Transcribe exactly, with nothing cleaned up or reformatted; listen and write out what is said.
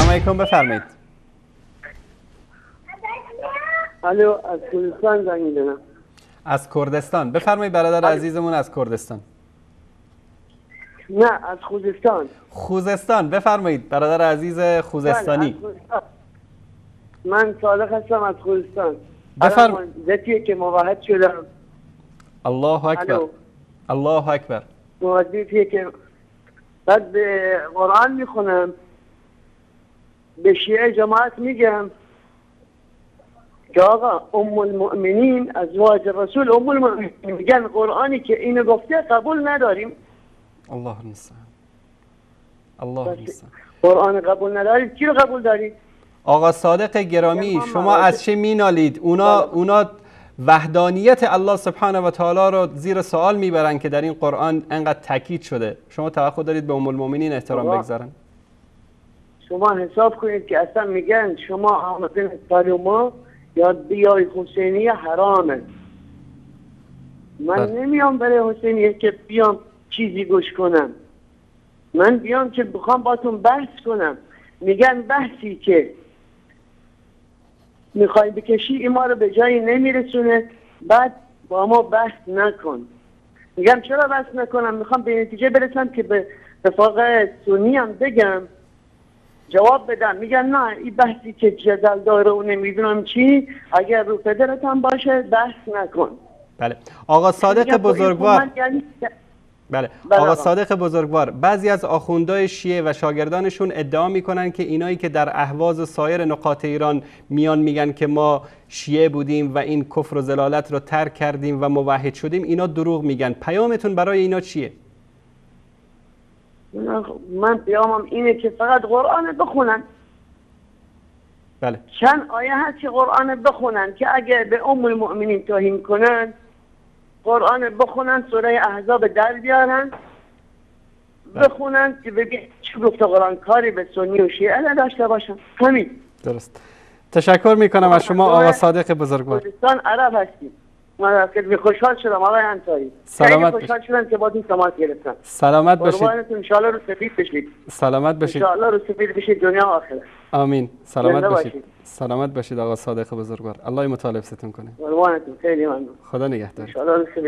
علیکم، بفرمایید. الو، از کردستان زنگ میزنم. از کردستان، بفرمایید برادر عزیزمون از کردستان. نه، از خوزستان. خوزستان، بفرمایید برادر عزیز خوزستانی. من صالح هستم از خوزستان. بفرمایید. ذاتیه که موحد شدم. الله اکبر. الو. الله اکبر. موحدیه که بعد به قرآن میخونم، به شیعه جماعت میگم که آقا ام المؤمنین ازواج رسول ام المؤمنین، میگن قرآنی که اینو گفته قبول نداریم. الله المستعان. الله المستعان. قرآن قبول ندارید، کی رو قبول دارید؟ آقا صادق گرامی، شما از چه مینالید؟ اونا اونا وحدانیت الله سبحانه و تعالی رو زیر سوال میبرن که در این قرآن انقدر تاکید شده. شما توقع دارید به ام المؤمنین احترام بگذارن؟ شما حساب کنید که اصلا میگن شما آمدن سالوما یا بیای حسینی حرامه. من بل. نمیام برای حسینیه که بیام چیزی گوش کنم. من بیام که بخوام باتون بحث کنم. میگن بحثی که میخوای بکشی این ما رو به جایی نمیرسونه، بعد با ما بحث نکن. میگم چرا بحث نکنم؟ میخوام به نتیجه برسم که به رفاق سنی هم بگم، جواب بدم. میگن نه، این بحثی که جدل داره و نمیدونم چی، اگر رو پدرت هم باشه بحث نکن. بله آقا صادق بزرگوار. بله آقا صادق بزرگوار، بعضی از آخوندهای شیعه و شاگردانشون ادعا میکنن که اینایی که در اهواز سایر نقاط ایران میان میگن که ما شیعه بودیم و این کفر و ضلالت رو ترک کردیم و موحد شدیم، اینا دروغ میگن. پیامتون برای اینا چیه؟ من پیامم اینه که فقط قرآن بخونن. بله. چند آیه هست که قرآن بخونن که اگه به ام المؤمنین توهین کنن، قرآن بخونن، سوره احزاب در بیارن، بخونن که ببین چی گفته قرآن، کاری به سنی و شیعه نداشته باشن. همین. درست. تشکر میکنم از شما آقا صادق بزرگوار. کردستان عرب هستیم. من خیلی خوشحال شدم آقای انصاری. سلامت خیلی خوشحال شدم که باهاتون تماس گرفتم. سلامت باشید. قربانتون، ان شاء الله رو سفید بشید. سلامت باشید. ان شاء الله رو سفید بشید دنیا و آخرت. آمین. سلامت باشید. باشید. سلامت باشید آقا صادق بزرگوار. الله مطالب ستون کنه. قربانتون، خیلی ممنون. خدا نگهدار. ان شاء الله رو سفید